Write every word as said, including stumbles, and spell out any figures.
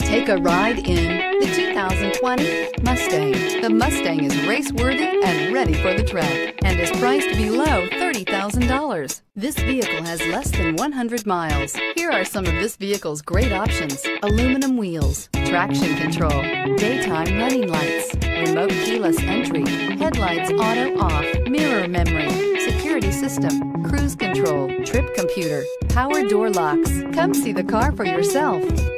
Take a ride in the two thousand twenty Mustang. The Mustang is race-worthy and ready for the track and is priced below thirty thousand dollars. This vehicle has less than one hundred miles. Here are some of this vehicle's great options: aluminum wheels, traction control, daytime running lights, remote keyless entry, headlights auto off, mirror memory, security system, cruise control, trip computer, power door locks. Come see the car for yourself.